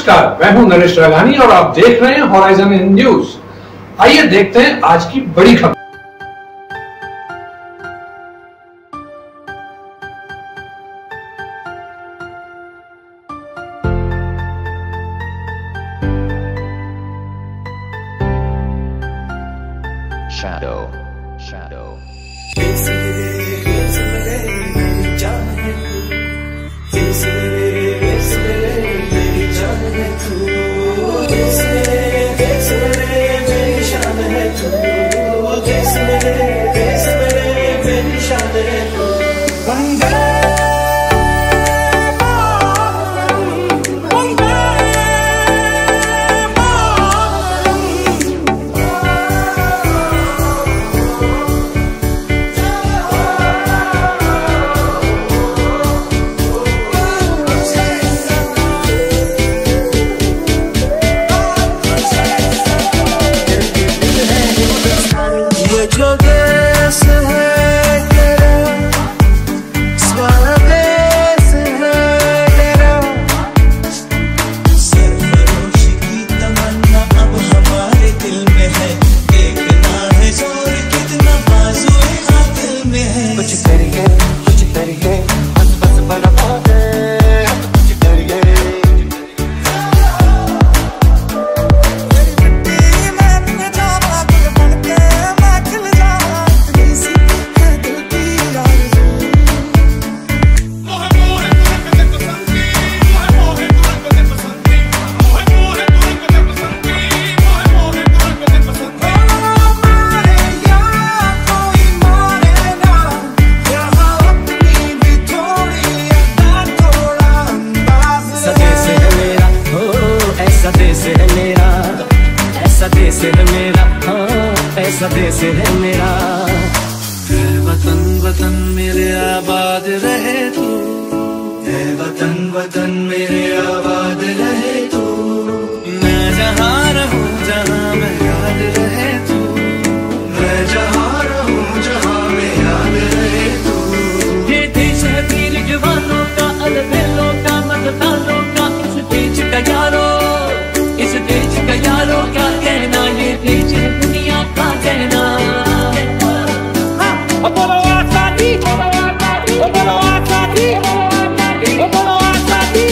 नमस्कार, मैं हूं नरेश राघानी और आप देख रहे हैं हॉराइजन न्यूज। आइए देखते हैं आज की बड़ी खबर। Shadow. ऐसा देश है मेरा, है वतन वतन मेरे आबाद रहे तू, है वतन वतन मेरे आबाद रहे तू, मैं जहाँ रहूँ जहाँ मैं याद रहे तू, मैं जहाँ रहूँ जहाँ मैं याद रहे तू। ये देश है वीर जवानों का, अलबेलों का, मतदानों का, इस देश का यारो, इस देश का यारो क्या कहना, ये देश है दुनिया का कहना। बोलो आजादी, बोलो आजादी, बोलो आजादी, बोलो आजादी।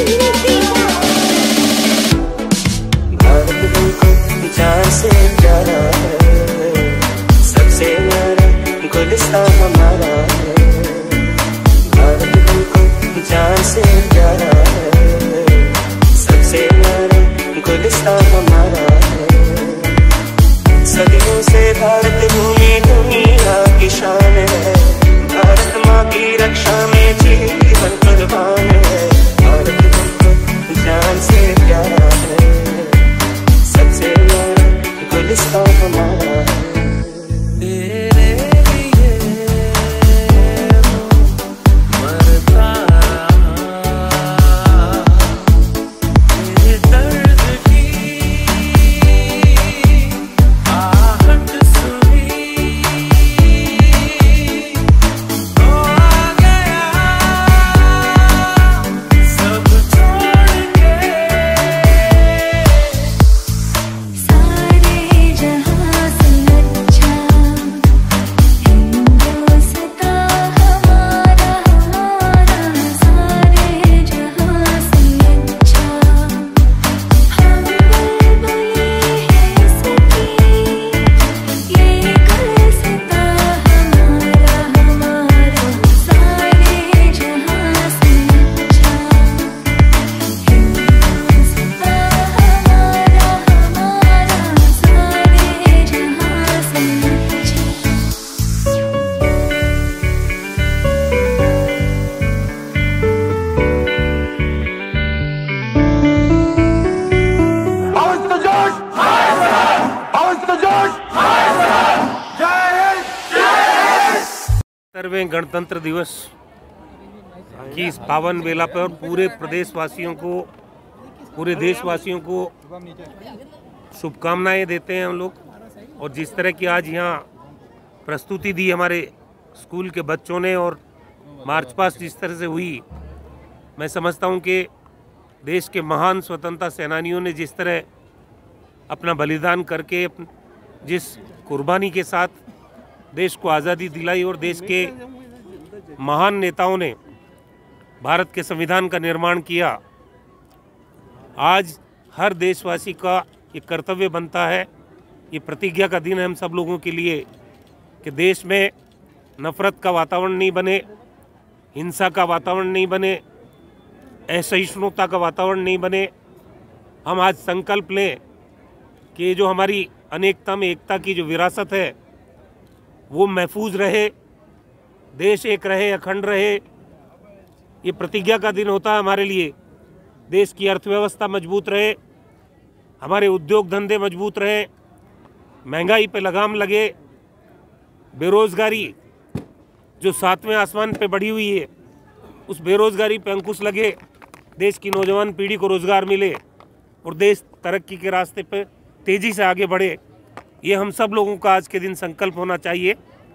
भारत हमको जान से प्यारा है, सबसे न्यारा गुलिस्तान हमारा है। भारत हमको जान से प्यारा है, सबसे न्यारा गुलिस्तान हमारा है। सदियों से भारत भूमि दुनिया की शान है, भारत माँ की रक्षा में जीवन कुर्बान है। भारत हमको जान से प्यारा है, सबसे प्यारा गुलिस्तान हमारा है। तेरे लिए मरता तेरे दर्द की गणतंत्र दिवस की इस पावन बेला पर पूरे प्रदेशवासियों को, पूरे देशवासियों को शुभकामनाएं देते हैं हम लोग। और जिस तरह की आज यहाँ प्रस्तुति दी हमारे स्कूल के बच्चों ने और मार्च पास्ट जिस तरह से हुई, मैं समझता हूँ कि देश के महान स्वतंत्रता सेनानियों ने जिस तरह अपना बलिदान करके जिस कुर्बानी के साथ देश को आज़ादी दिलाई और देश के महान नेताओं ने भारत के संविधान का निर्माण किया, आज हर देशवासी का ये कर्तव्य बनता है, ये प्रतिज्ञा का दिन है हम सब लोगों के लिए कि देश में नफ़रत का वातावरण नहीं बने, हिंसा का वातावरण नहीं बने, असहिष्णुता का वातावरण नहीं बने। हम आज संकल्प लें कि जो हमारी अनेकता में एकता की जो विरासत है वो महफूज रहे, देश एक रहे, अखंड रहे। ये प्रतिज्ञा का दिन होता है हमारे लिए। देश की अर्थव्यवस्था मजबूत रहे, हमारे उद्योग धंधे मजबूत रहे, महंगाई पे लगाम लगे, बेरोज़गारी जो 7वें आसमान पे बढ़ी हुई है उस बेरोज़गारी पे अंकुश लगे, देश की नौजवान पीढ़ी को रोज़गार मिले और देश तरक्की के रास्ते पे तेज़ी से आगे बढ़े। ये हम सब लोगों का आज के दिन संकल्प होना चाहिए।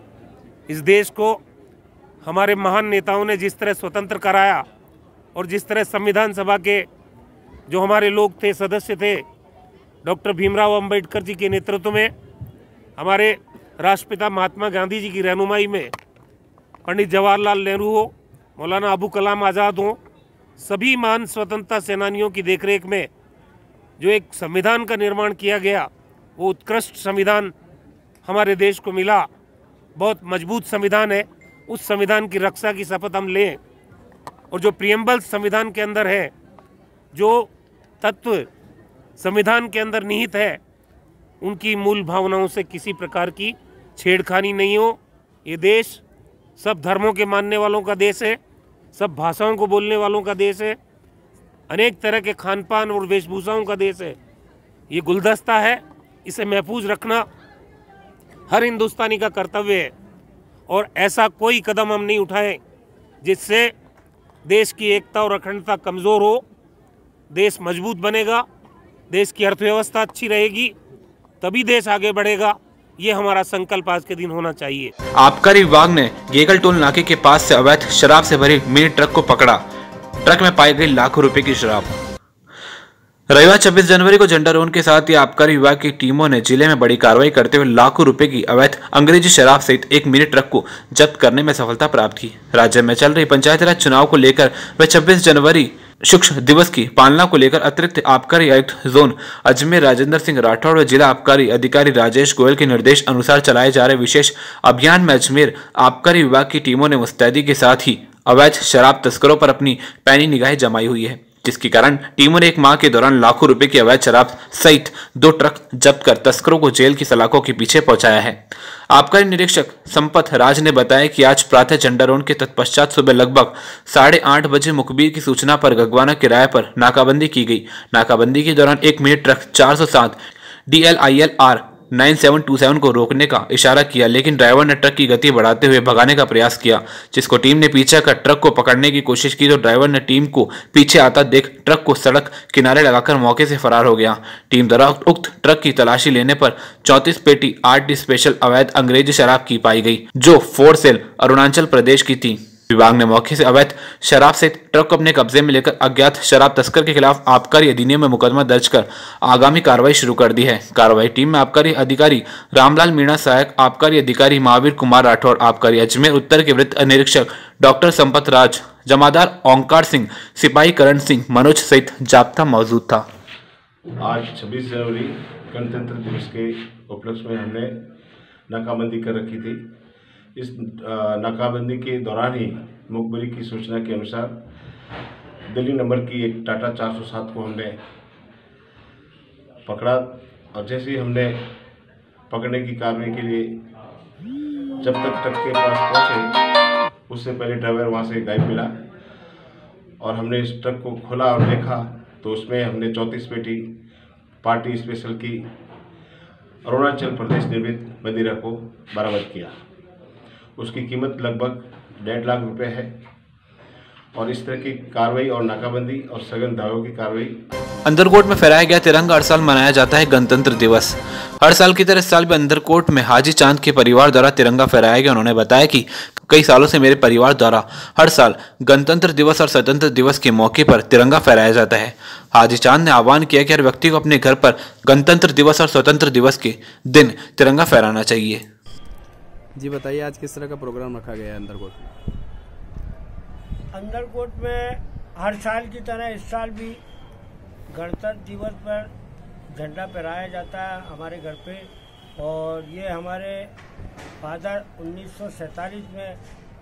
इस देश को हमारे महान नेताओं ने जिस तरह स्वतंत्र कराया और जिस तरह संविधान सभा के जो हमारे लोग थे, सदस्य थे, डॉक्टर भीमराव अंबेडकर जी के नेतृत्व में, हमारे राष्ट्रपिता महात्मा गांधी जी की रहनुमाई में, पंडित जवाहरलाल नेहरू हो, मौलाना अबू कलाम आज़ाद हो, सभी महान स्वतंत्रता सेनानियों की देखरेख में जो एक संविधान का निर्माण किया गया, वो उत्कृष्ट संविधान हमारे देश को मिला। बहुत मजबूत संविधान है। उस संविधान की रक्षा की शपथ हम लें और जो प्रियम्बल संविधान के अंदर है, जो तत्व संविधान के अंदर निहित है, उनकी मूल भावनाओं से किसी प्रकार की छेड़खानी नहीं हो। ये देश सब धर्मों के मानने वालों का देश है, सब भाषाओं को बोलने वालों का देश है, अनेक तरह के खान पान और वेशभूषाओं का देश है। ये गुलदस्ता है, इसे महफूज रखना हर हिंदुस्तानी का कर्तव्य है और ऐसा कोई कदम हम नहीं उठाएं जिससे देश की एकता और अखंडता कमज़ोर हो। देश मजबूत बनेगा, देश की अर्थव्यवस्था अच्छी रहेगी, तभी देश आगे बढ़ेगा। ये हमारा संकल्प आज के दिन होना चाहिए। आबकारी विभाग ने गेगल टोल नाके के पास से अवैध शराब से भरी मिनी ट्रक को पकड़ा। ट्रक में पाई गई लाखों रुपए की शराब। रविवार 26 जनवरी को झंडा रोहन के साथ ही आबकारी विभाग की टीमों ने जिले में बड़ी कार्रवाई करते हुए लाखों रुपए की अवैध अंग्रेजी शराब सहित एक मिनी ट्रक को जब्त करने में सफलता प्राप्त की। राज्य में चल रही पंचायती राज चुनाव को लेकर व 26 जनवरी शिक्षक दिवस की पालना को लेकर अतिरिक्त आबकारी आयुक्त जोन अजमेर राजेंद्र सिंह राठौड़ व जिला आबकारी अधिकारी राजेश गोयल के निर्देश अनुसार चलाए जा रहे विशेष अभियान में अजमेर आबकारी विभाग की टीमों ने मुस्तैदी के साथ ही अवैध शराब तस्करों पर अपनी पैनी निगाहें जमाई हुई है, जिसके कारण टीमों ने एक माह के दौरान लाखों रुपए की अवैध शराब सहित 2 ट्रक जब्त कर तस्करों को जेल की सलाखों के पीछे पहुंचाया है। आबकारी निरीक्षक संपत राज ने बताया कि आज प्रातः झंडा रोहन के तत्पश्चात सुबह लगभग 8:30 बजे मुखबिर की सूचना पर गगवाना किराए पर नाकाबंदी की गई। नाकाबंदी के दौरान एक मिनी ट्रक 407 DLIL R 9727 को रोकने का इशारा किया, लेकिन ड्राइवर ने ट्रक की गति बढ़ाते हुए भगाने का प्रयास किया, जिसको टीम ने पीछे कर ट्रक को पकड़ने की कोशिश की तो ड्राइवर ने टीम को पीछे आता देख ट्रक को सड़क किनारे लगाकर मौके से फरार हो गया। टीम द्वारा उक्त ट्रक की तलाशी लेने पर 34 पेटी RD स्पेशल अवैध अंग्रेजी शराब की पाई गई, जो 4 सेल अरुणाचल प्रदेश की थी। विभाग ने मौके से अवैध शराब सहित ट्रक को अपने कब्जे में लेकर अज्ञात शराब तस्कर के खिलाफ आबकारी अधिनियम में मुकदमा दर्ज कर आगामी कार्रवाई शुरू कर दी है। कार्रवाई टीम में आबकारी अधिकारी रामलाल मीणा, सहायक आबकारी अधिकारी महावीर कुमार राठौर, आबकारी अजमेर उत्तर के वृत्त निरीक्षक डॉक्टर संपत राज, जमादार ओंकार सिंह, सिपाही करण सिंह, मनोज सहित जाब्ता मौजूद था। आज 26 जनवरी गणतंत्र दिवस के उपलक्ष्य में हमने नाकाबंदी कर रखी थी। इस नाकाबंदी के दौरान ही मुखबिरी की सूचना के अनुसार दिल्ली नंबर की एक टाटा 407 को हमने पकड़ा और जैसे ही हमने पकड़ने की कार्रवाई के लिए जब तक ट्रक के पास पहुंचे उससे पहले ड्राइवर वहां से गायब मिला और हमने इस ट्रक को खोला और देखा तो उसमें हमने 34 पेटी पार्टी स्पेशल की अरुणाचल प्रदेश निर्मित मदिरा को बरामद किया। उसकी कीमत लगभग 1.5 लाख रुपए है और इस तरह की कार्रवाई और नाकाबंदी और सघन दावों की कार्रवाई। अंदरकोट में फहराया गया तिरंगा हर साल मनाया जाता है गणतंत्र दिवस। हर साल की तरह इस साल भी अंदरकोट में हाजी चांद के परिवार द्वारा तिरंगा फहराया गया। उन्होंने बताया कि कई सालों से मेरे परिवार द्वारा हर साल गणतंत्र दिवस और स्वतंत्र दिवस के मौके पर तिरंगा फहराया जाता है। हाजी चांद ने आह्वान किया कि हर व्यक्ति को अपने घर पर गणतंत्र दिवस और स्वतंत्र दिवस के दिन तिरंगा फहराना चाहिए। जी बताइए, आज किस तरह का प्रोग्राम रखा गया है अंदरकोट? अंदरकोट में हर साल की तरह इस साल भी गणतंत्र दिवस पर झंडा फहराया जाता है हमारे घर पे। और ये हमारे फादर 1947 में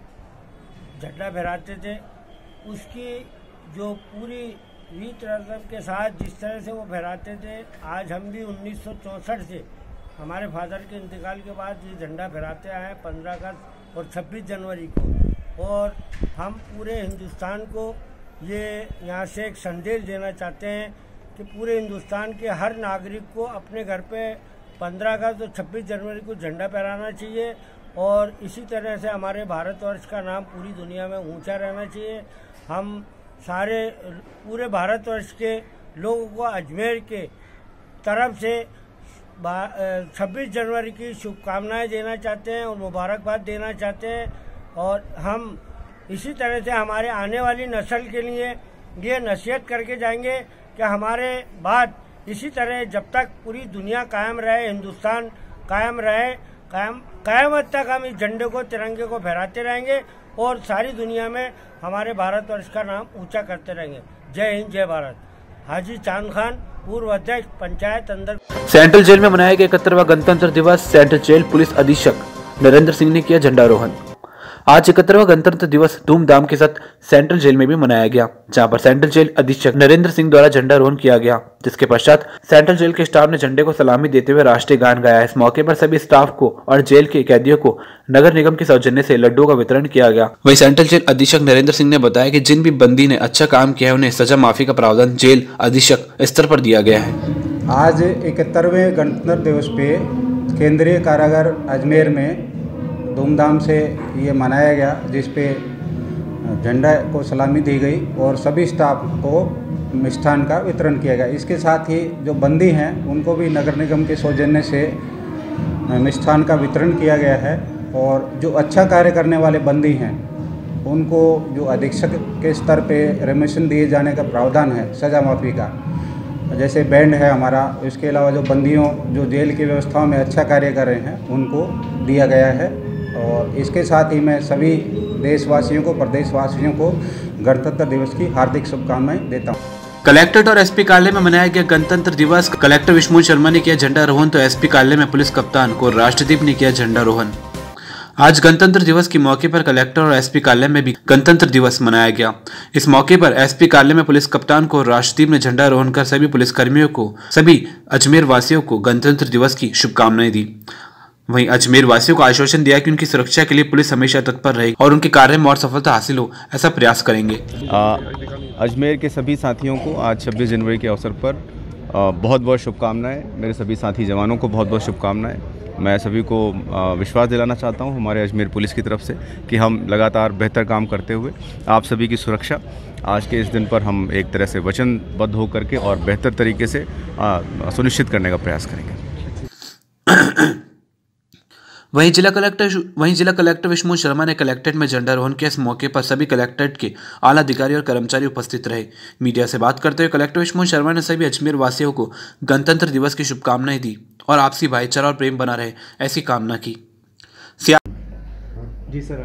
झंडा फहराते थे। उसकी जो पूरी रीत रस्म के साथ जिस तरह से वो फहराते थे, आज हम भी 1964 से हमारे फादर के इंतकाल के बाद ये झंडा फहराते आए हैं 15 अगस्त और 26 जनवरी को। और हम पूरे हिंदुस्तान को ये यहाँ से एक संदेश देना चाहते हैं कि पूरे हिंदुस्तान के हर नागरिक को अपने घर पे 15 अगस्त और 26 जनवरी को झंडा फहराना चाहिए। और इसी तरह से हमारे भारतवर्ष का नाम पूरी दुनिया में ऊंचा रहना चाहिए। हम सारे पूरे भारतवर्ष के लोगों को अजमेर के तरफ से 26 जनवरी की शुभकामनाएं देना चाहते हैं और मुबारकबाद देना चाहते हैं। और हम इसी तरह से हमारे आने वाली नस्ल के लिए ये नसीहत करके जाएंगे कि हमारे बाद इसी तरह जब तक पूरी दुनिया कायम रहे, हिंदुस्तान कायम रहे, क़यामत तक हम इस झंडे को, तिरंगे को फहराते रहेंगे और सारी दुनिया में हमारे भारतवर्ष का नाम ऊंचा करते रहेंगे। जय हिंद, जय भारत। हाजी चांद खान, पूर्व अध्यक्ष पंचायत अंदर। सेंट्रल जेल में मनाया गया 71वां गणतंत्र दिवस। सेंट्रल जेल पुलिस अधीक्षक नरेंद्र सिंह ने किया झंडारोहण। आज 71वां गणतंत्र दिवस धूमधाम के साथ सेंट्रल जेल में भी मनाया गया, जहां पर सेंट्रल जेल अधीक्षक नरेंद्र सिंह द्वारा झंडारोहण किया गया, जिसके पश्चात सेंट्रल जेल के स्टाफ ने झंडे को सलामी देते हुए राष्ट्रीय गान गाया। इस मौके पर सभी स्टाफ को और जेल के कैदियों को नगर निगम के सौजन्य से लड्डुओं का वितरण किया गया। वहीं सेंट्रल जेल अधीक्षक नरेंद्र सिंह ने बताया कि जिन भी बंदी ने अच्छा काम किया है उन्हें सजा माफी का प्रावधान जेल अधीक्षक स्तर पर दिया गया है। आज 71वें गणतंत्र दिवस पे केंद्रीय कारागार अजमेर में धूमधाम से ये मनाया गया, जिस पे झंडा को सलामी दी गई और सभी स्टाफ को मिष्ठान का वितरण किया गया। इसके साथ ही जो बंदी हैं उनको भी नगर निगम के सौजन्य से मिष्ठान का वितरण किया गया है। और जो अच्छा कार्य करने वाले बंदी हैं उनको जो अधीक्षक के स्तर पे रिमिशन दिए जाने का प्रावधान है सजा माफ़ी का, जैसे बैंड है हमारा। इसके अलावा जो बंदियों जो जेल की व्यवस्थाओं में अच्छा कार्य कर रहे हैं उनको दिया गया है। और इसके साथ ही मैं सभी देशवासियों को, प्रदेशवासियों को गणतंत्र दिवस की हार्दिक शुभकामनाएं देता हूं। कलेक्ट्रेट और एसपी कार्यालय में मनाया गया गणतंत्र दिवस। कलेक्टर विष्णु शर्मा ने किया झंडारोहण तो एसपी कार्यालय में पुलिस कप्तान को राष्ट्रदीप ने किया झंडारोहण। आज गणतंत्र दिवस के मौके पर कलेक्टर और एसपी कार्यालय में भी गणतंत्र दिवस मनाया गया। इस मौके पर एसपी कार्यालय में पुलिस कप्तान को राष्ट्रदीप ने झंडारोहण कर सभी पुलिसकर्मियों को, सभी अजमेर वासियों को गणतंत्र दिवस की शुभकामनाएं दी। वहीं अजमेर वासियों को आश्वासन दिया कि उनकी सुरक्षा के लिए पुलिस हमेशा तत्पर रहेगी और उनके कार्य में और सफलता हासिल हो ऐसा प्रयास करेंगे। अजमेर के सभी साथियों को आज 26 जनवरी के अवसर पर बहुत बहुत शुभकामनाएं। मेरे सभी साथी जवानों को बहुत बहुत शुभकामनाएं। मैं सभी को विश्वास दिलाना चाहता हूं हमारे अजमेर पुलिस की तरफ से कि हम लगातार बेहतर काम करते हुए आप सभी की सुरक्षा आज के इस दिन पर हम एक तरह से वचनबद्ध होकर के और बेहतर तरीके से सुनिश्चित करने का प्रयास करेंगे। वहीं जिला कलेक्टर विष्णु शर्मा ने कलेक्ट्रेट में झंडारोहण किया। इस मौके पर सभी कलेक्ट्रेट के आला अधिकारी और कर्मचारी उपस्थित रहे। मीडिया से बात करते हुए कलेक्टर विष्णु शर्मा ने सभी अजमेर वासियों को गणतंत्र दिवस की शुभकामनाएं दी और आपसी भाईचारा और प्रेम बना रहे ऐसी कामना की। जी सर,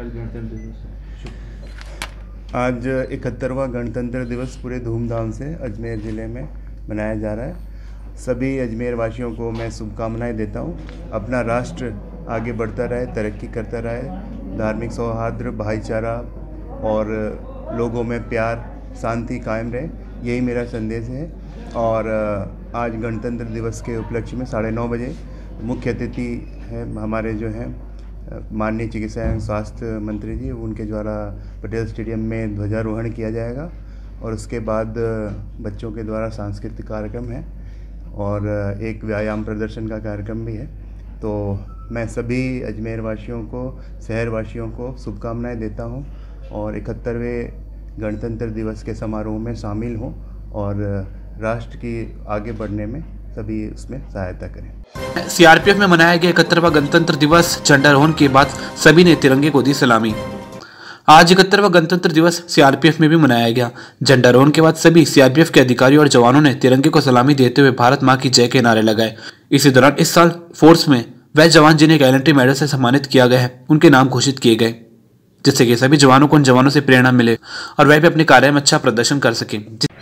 आज 71वां गणतंत्र दिवस पूरे धूमधाम से अजमेर ज़िले में मनाया जा रहा है। सभी अजमेर वासियों को मैं शुभकामनाएं देता हूं। अपना राष्ट्र आगे बढ़ता रहे, तरक्की करता रहे, धार्मिक सौहार्द, भाईचारा और लोगों में प्यार, शांति कायम रहे, यही मेरा संदेश है। और आज गणतंत्र दिवस के उपलक्ष्य में 9:30 बजे मुख्य अतिथि है हमारे जो हैं माननीय चिकित्सा एवं स्वास्थ्य मंत्री जी, उनके द्वारा पटेल स्टेडियम में ध्वजारोहण किया जाएगा। और उसके बाद बच्चों के द्वारा सांस्कृतिक कार्यक्रम है और एक व्यायाम प्रदर्शन का कार्यक्रम भी है। तो मैं सभी अजमेर वासियों को, शहर वासियों को शुभकामनाएं देता हूं और 71वें गणतंत्र दिवस के समारोह में शामिल हों और राष्ट्र की आगे बढ़ने में सभी उसमें सहायता करें। सीआरपीएफ में मनाया गया 71वां गणतंत्र दिवस, झंडारोहण के बाद सभी ने तिरंगे को दी सलामी। आज 71वां गणतंत्र दिवस सीआरपीएफ में भी मनाया गया। झंडारोहण के बाद सभी सीआरपीएफ के अधिकारियों और जवानों ने तिरंगे को सलामी देते हुए भारत मां की जय के नारे लगाए। इसी दौरान इस साल फोर्स में वह जवान जिन्हें गैलेंट्री मेडल से सम्मानित किया गया है, उनके नाम घोषित किए गए, जिससे कि सभी जवानों को उन जवानों से प्रेरणा मिले और वह भी अपने कार्य में अच्छा प्रदर्शन कर सकें।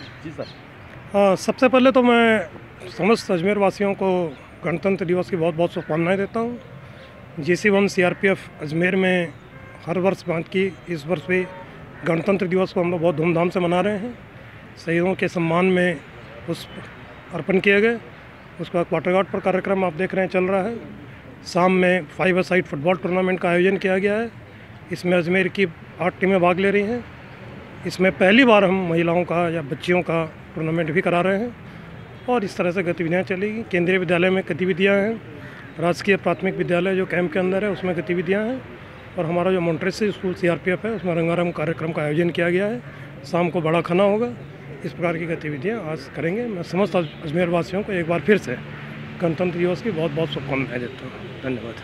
सबसे पहले तो मैं समस्त अजमेर वासियों को गणतंत्र दिवस की बहुत बहुत शुभकामनाएं देता हूं। JC1 CRPF अजमेर में हर वर्ष बात की इस वर्ष भी गणतंत्र दिवस को हम लोग बहुत धूमधाम से मना रहे हैं। शहीदों के सम्मान में पुष्प अर्पण किए गए। उसका क्वार्टर गार्ड पर कार्यक्रम आप देख रहे हैं चल रहा है। शाम में 5-a-साइड फुटबॉल टूर्नामेंट का आयोजन किया गया है। इसमें अजमेर की 8 टीमें भाग ले रही हैं। इसमें पहली बार हम महिलाओं का या बच्चियों का टूर्नामेंट भी करा रहे हैं और इस तरह से गतिविधियाँ चलेगी। केंद्रीय विद्यालय में गतिविधियाँ हैं, राजकीय प्राथमिक विद्यालय जो कैंप के अंदर है उसमें गतिविधियाँ हैं और हमारा जो मोंटेसरी स्कूल CRPF है उसमें रंगारंग कार्यक्रम का आयोजन किया गया है। शाम को बड़ा खाना होगा। इस प्रकार की गतिविधियाँ आज करेंगे। मैं समस्त अजमेर वासियों को एक बार फिर से गणतंत्र दिवस की बहुत बहुत शुभकामनाएं देता हूँ। धन्यवाद।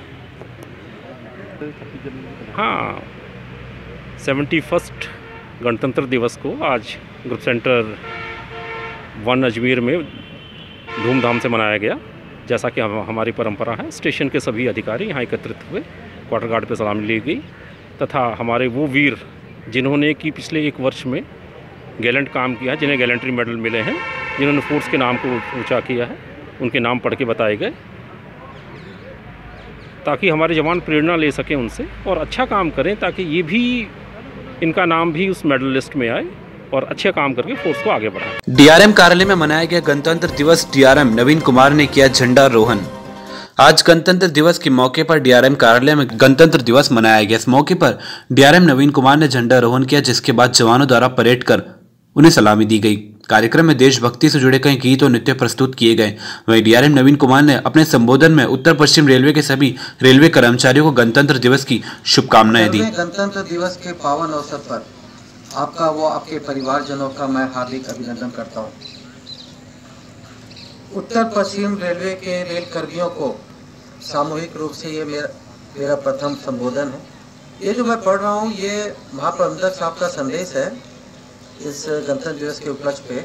हाँ, 71st गणतंत्र दिवस को आज ग्रुप सेंटर 1 अजमेर में धूमधाम से मनाया गया। जैसा कि हमारी परंपरा है, स्टेशन के सभी अधिकारी यहाँ एकत्रित हुए, क्वार्टर गार्ड पर सलामी ली गई तथा हमारे वो वीर जिन्होंने कि पिछले 1 वर्ष में गैलेंट काम किया है, जिन्हें गैलेंट्री मेडल मिले हैं, जिन्होंने फोर्स के नाम को ऊंचा किया है, उनके नाम पढ़ के बताए गए ताकि हमारे जवान प्रेरणा ले सकें उनसे और अच्छा काम करें ताकि ये भी इनका नाम भी उस मेडल लिस्ट में आए और अच्छे काम करके फोर्स को आगे बढ़ाएं। DRM कार्यालय में मनाया गया गणतंत्र दिवस। DRM नवीन कुमार ने किया झंडारोहण। आज गणतंत्र दिवस के मौके पर DRM कार्यालय में गणतंत्र दिवस मनाया गया। इस मौके पर DRM नवीन कुमार ने झंडारोहण किया, जिसके बाद जवानों द्वारा परेड कर उन्हें सलामी दी गई। कार्यक्रम में देशभक्ति से जुड़े कई गीत और नृत्य प्रस्तुत किए गए। वहीं DRM नवीन कुमार ने अपने संबोधन में उत्तर पश्चिम रेलवे के सभी रेलवे कर्मचारियों को गणतंत्र दिवस की शुभकामनाएं दी। गणतंत्र दिवस के पावन अवसर पर आपका वो आपके परिवारजनों का मैं हार्दिक अभिनंदन करता हूँ। उत्तर पश्चिम रेलवे के रेल कर्मियों को सामूहिक रूप से ये मेरा प्रथम संबोधन है। ये जो मैं पढ़ रहा हूँ ये महाप्रबंधक साहब का संदेश है। इस गणतंत्र दिवस के उपलक्ष्य पे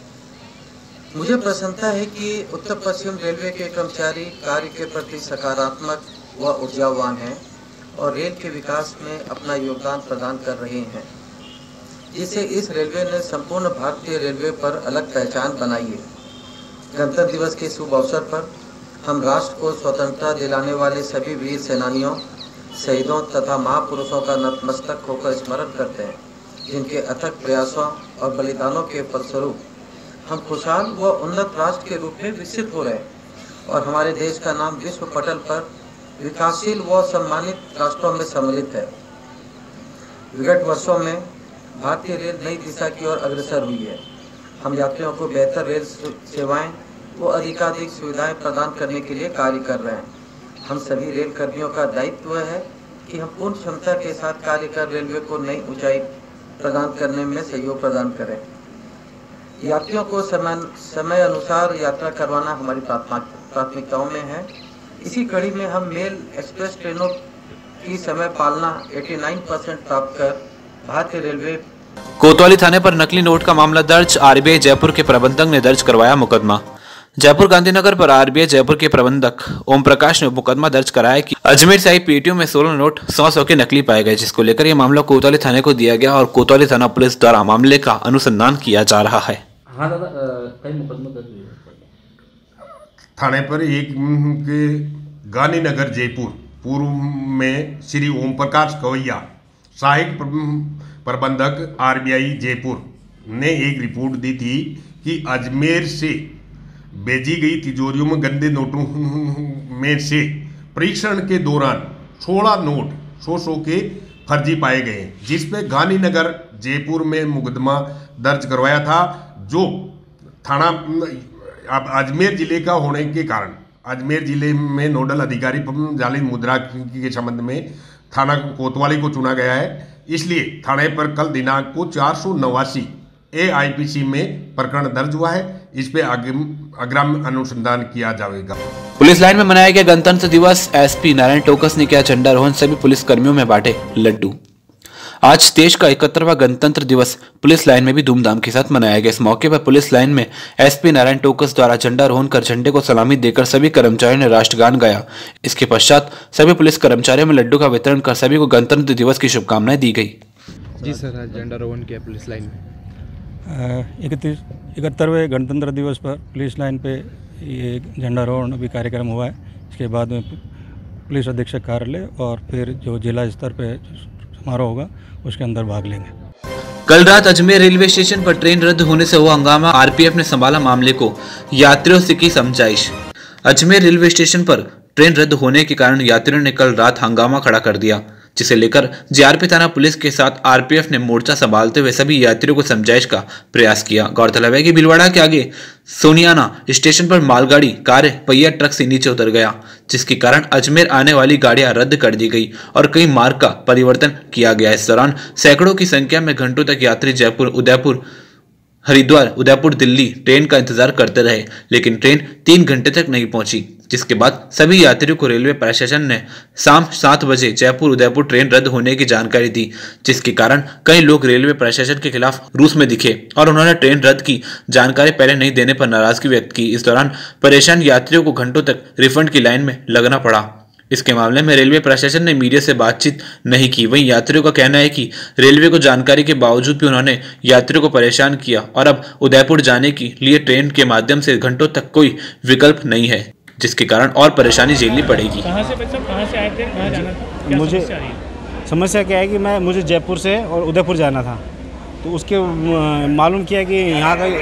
मुझे प्रसन्नता है कि उत्तर पश्चिम रेलवे के कर्मचारी कार्य के प्रति सकारात्मक व ऊर्जावान हैं और रेल के विकास में अपना योगदान प्रदान कर रहे हैं, जिससे इस रेलवे ने संपूर्ण भारतीय रेलवे पर अलग पहचान बनाई है। गणतंत्र दिवस के शुभ अवसर पर हम राष्ट्र को स्वतंत्रता दिलाने वाले सभी वीर सेनानियों, शहीदों तथा महापुरुषों का नतमस्तक होकर स्मरण करते हैं, जिनके अथक प्रयासों और बलिदानों के फलस्वरूप हम खुशहाल व उन्नत राष्ट्र के रूप में विकसित हो रहे हैं और हमारे देश का नाम विश्व पटल पर विकासशील व सम्मानित राष्ट्रों में सम्मिलित है। विगत वर्षों में भारतीय रेल नई दिशा की ओर अग्रसर हुई है। हम यात्रियों को बेहतर रेल सेवाएं व अधिकाधिक सुविधाएं प्रदान करने के लिए कार्य कर रहे हैं। हम सभी रेल कर्मियों का दायित्व है कि हम पूर्ण क्षमता के साथ कार्य कर रेलवे को नई ऊंचाई प्रदान करने में सहयोग प्रदान करें। यात्रियों को समय अनुसार यात्रा करवाना हमारी प्राथमिकताओं में है। इसी कड़ी में हम मेल एक्सप्रेस ट्रेनों की समय पालना 89% प्राप्त कर भारतीय रेलवे। कोतवाली थाने पर नकली नोट का मामला दर्ज। RBI जयपुर के प्रबंधक ने दर्ज करवाया मुकदमा। जयपुर गांधीनगर पर RBI जयपुर के प्रबंधक ओम प्रकाश ने मुकदमा दर्ज कराया कि अजमेर से आई पेटियों में 16 नोट 100 के नकली पाए गए, जिसको लेकर यह मामला कोतवाली थाने को दिया गया और कोतवाली थाना पुलिस द्वारा मामले का अनुसंधान किया जा रहा है। हाँ दादा, कई मुकदमा दर्ज हुए थाने पर एक के गांधीनगर जयपुर पूर्व में श्री ओम प्रकाश कवैया सहायक प्रबंधक RBI जयपुर ने एक रिपोर्ट दी थी कि अजमेर से भेजी गई तिजोरियों में गंदे नोटों में से परीक्षण के दौरान 16 नोट 100 के फर्जी पाए गए, जिस पे गांधीनगर जयपुर में मुकदमा दर्ज करवाया था। जो थाना अजमेर जिले का होने के कारण अजमेर जिले में नोडल अधिकारी जाली मुद्रा के संबंध में थाना कोतवाली को चुना गया है। इसलिए थाने पर कल दिनांक को 489 AIPC में प्रकरण दर्ज हुआ है। इस पे अग्रिम अनुसंधान किया जाएगा। पुलिस लाइन में मनाया गया गणतंत्र दिवस। SP नारायण टोकस ने किया झंडारोहण, सभी पुलिस कर्मियों में बांटे लड्डू। आज देश का 71वां गणतंत्र दिवस पुलिस लाइन में भी धूमधाम के साथ मनाया गया। इस मौके पर पुलिस लाइन में SP नारायण टोकस द्वारा झंडारोहण कर झंडे को सलामी देकर सभी कर्मचारियों ने राष्ट्रगान गाया। इसके पश्चात सभी पुलिस कर्मचारियों में लड्डू का वितरण कर सभी को गणतंत्र दिवस की शुभकामनाएं दी गई। जी सर, आज झंडारोहण किया पुलिस लाइन में। 71वें गणतंत्र दिवस पर पुलिस लाइन पे ये झंडारोहण अभी कार्यक्रम हुआ है। इसके बाद में पुलिस अधीक्षक कार्यालय और फिर जो जिला स्तर पे समारोह होगा उसके अंदर भाग लेंगे। कल रात अजमेर रेलवे स्टेशन पर ट्रेन रद्द होने से हुआ हंगामा। RPF ने संभाला मामले को, यात्रियों से की समझाइश। अजमेर रेलवे स्टेशन पर ट्रेन रद्द होने के कारण यात्रियों ने कल रात हंगामा खड़ा कर दिया, जिसे लेकर JRP थाना पुलिस के साथ RPF ने मोर्चा संभालते हुए सभी यात्रियों को समझाइश का प्रयास किया। गौरतलब है कि भीलवाड़ा के आगे सोनियाना स्टेशन पर मालगाड़ी कारें पहिया ट्रक से नीचे उतर गया, जिसके कारण अजमेर आने वाली गाड़ियां रद्द कर दी गई और कई मार्ग का परिवर्तन किया गया। इस दौरान सैकड़ों की संख्या में घंटों तक यात्री जयपुर, उदयपुर, हरिद्वार, उदयपुर, दिल्ली ट्रेन का इंतजार करते रहे, लेकिन ट्रेन 3 घंटे तक नहीं पहुंची, जिसके बाद सभी यात्रियों को रेलवे प्रशासन ने शाम 7 बजे जयपुर उदयपुर ट्रेन रद्द होने की जानकारी दी, जिसके कारण कई लोग रेलवे प्रशासन के खिलाफ रूस में दिखे और उन्होंने ट्रेन रद्द की जानकारी पहले नहीं देने पर नाराजगी व्यक्त की। इस दौरान परेशान यात्रियों को घंटों तक रिफंड की लाइन में लगना पड़ा। इसके मामले में रेलवे प्रशासन ने मीडिया से बातचीत नहीं की। वहीं यात्रियों का कहना है कि रेलवे को जानकारी के बावजूद भी उन्होंने यात्रियों को परेशान किया और अब उदयपुर जाने के लिए ट्रेन के माध्यम से घंटों तक कोई विकल्प नहीं है, जिसके कारण और परेशानी झेलनी पड़ेगी। कहाँ से बच्चा, कहाँ से आए थे, कहाँ जाना था? क्या मुझे समस्या क्या है कि मुझे जयपुर से और उदयपुर जाना था, तो उसके मालूम किया कि यहाँ का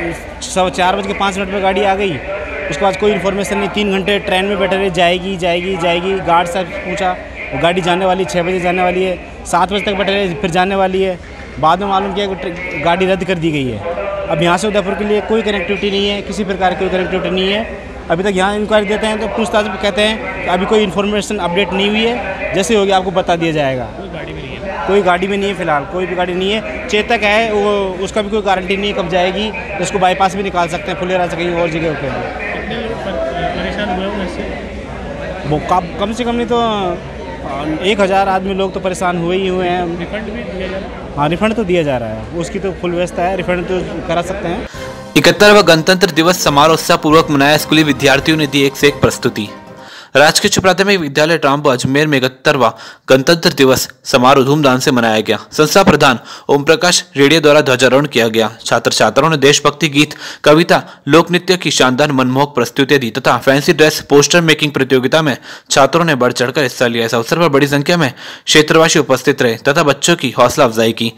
4:05 पर गाड़ी आ गई। उसके बाद कोई इन्फॉर्मेशन नहीं, 3 घंटे ट्रेन में बैठे रहे, जाएगी। गार्ड से पूछा, गाड़ी जाने वाली 6 बजे जाने वाली है, 7 बजे तक बैठे रहे, फिर जाने वाली है। बाद में मालूम किया कि गाड़ी रद्द कर दी गई है। अब यहाँ से उदयपुर के लिए कोई कनेक्टिविटी नहीं है, किसी प्रकार की कोई कनेक्टिविटी नहीं है। अभी तक यहाँ इंक्वायरी देते हैं तो पूछताछ कहते हैं कि अभी कोई इन्फॉर्मेशन अपडेट नहीं हुई है, जैसे होगी आपको बता दिया जाएगा। कोई गाड़ी में नहीं है फिलहाल, कोई भी गाड़ी नहीं है। चेतक है, वो उसका भी कोई गारंटी नहीं है कब जाएगी, उसको बाईपास भी निकाल सकते हैं, फुलेरा से कहीं और जगह पर। परेशान हुए होंगे इससे? वो कम से कम नहीं तो 1000 आदमी लोग तो परेशान हुए ही हुए हैं। रिफंड भी दिया जा रहा है? हाँ, रिफंड तो दिया जा रहा है, उसकी तो फुल व्यवस्था है, रिफंड तो करा सकते हैं। 71वां गणतंत्र दिवस समारोह उत्साहपूर्वक मनाया। स्कूली विद्यार्थियों ने दी एक से एक प्रस्तुति। राजकीय उच्च प्राथमिक विद्यालय रामपुर अजमेर में 71वां गणतंत्र दिवस समारोह धूमधाम से मनाया गया। संस्था प्रधान ओम प्रकाश रेडियो द्वारा ध्वजारोहण किया गया। छात्र छात्राओं ने देशभक्ति गीत, कविता, लोक नृत्य की शानदार मनमोहक प्रस्तुतियां दी तथा फैंसी ड्रेस पोस्टर मेकिंग प्रतियोगिता में छात्रों ने बढ़ चढ़कर हिस्सा लिया। इस अवसर पर बड़ी संख्या में क्षेत्रवासी उपस्थित रहे तथा बच्चों की हौसला अफजाई की।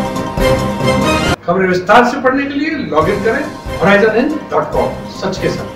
खबरें विस्तार से पढ़ने के लिए लॉगिन करें horizonn.com। सच के साथ।